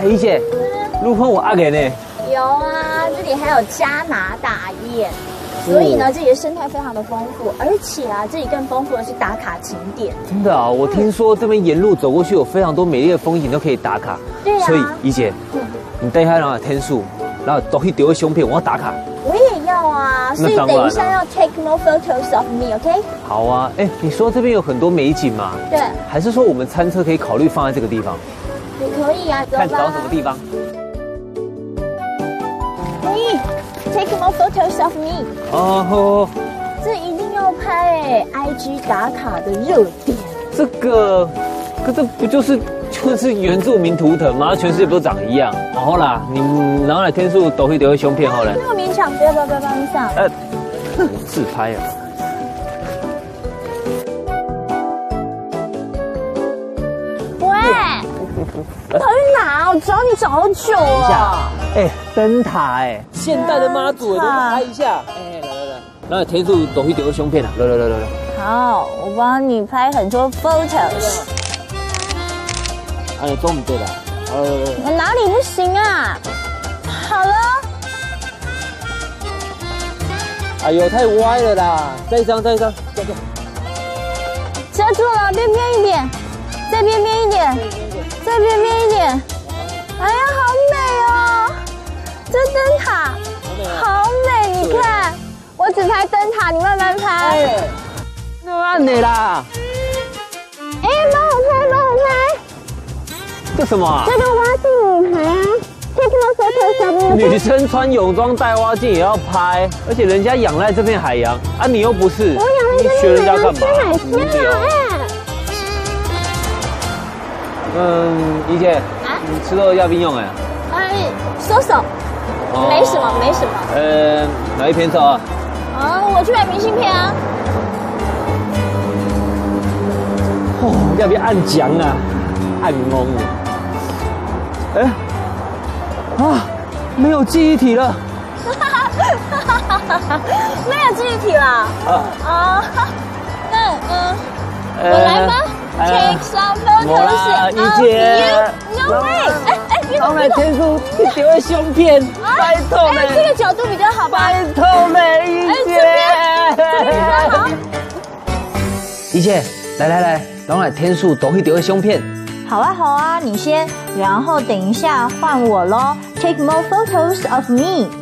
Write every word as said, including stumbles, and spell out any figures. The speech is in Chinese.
一姐，路况我阿给呢？ 有啊，这里还有加拿大雁，所以呢，这里的生态非常的丰富，而且啊，这里更丰富的是打卡景点。 真的啊，我听说这边沿路走过去有非常多美丽的风景都可以打卡。 对呀、啊。 所以一姐，嗯、你带下两个天数，然后都去丢个相片，我要打卡。 我也要啊，所以等一下要 take more photos of me，OK？、Okay? 好啊，哎，你说这边有很多美景嘛？ 对。 还是说我们餐车可以考虑放在这个地方？ 也可以啊， 看找什么地方？ 你 take more photos of me。 哦吼， 这一定要拍哎 ，I G 打卡的热点。 这个，可这不就是就是原住民图腾吗？全世界不都长一样？然后啦，你拿来天数都会留胸片好了。 不要勉强，不要不要不要不要上。呃， 自拍啊。 跑去哪？我找你找好久啊！ 哎，灯塔哎，现代的妈祖，我拍一下。哎，来来来，那天数都会丢个胸片啊！来来来来来。 好，我帮你拍很多 photos。 哎，中不对了。 我哪里不行啊？好了。 哎呦，太歪了啦！再一张，再一张，再见。 遮住了，边边一点，再边边一点。再边边一点，哎呀，好美哦！这灯塔好美，你看，我只拍灯塔，你慢慢拍。 那按你啦！ 哎，帮我拍，帮我拍。 这什么啊？ 这个蛙镜女孩啊，这个小小小女生穿泳装戴蛙镜也要拍，而且人家仰赖这片海洋啊，你又不是， 我仰赖你学人家干嘛？ 无聊。 嗯，怡姐，啊，你吃肉要冰用哎？ 哎，收手，哦、没什么，没什么。 呃，哪一片走啊？ 啊，我去买明信片啊。 哦，要不要按奖啊？按懵了。哎，啊，没有记忆体了。 没有记忆体了。啊啊，那嗯，我来吧。Take some photos of you. No way！ 哎哎，别动别动！ 天数丢个胸片，拜托嘞！ 这个角度比较好吧？ 拜托嘞，怡姐！ 这边比较好。 怡姐，来来来，等会天数都会丢个胸片。 好啊好啊，你先，然后等一下换我咯。Take more photos of me.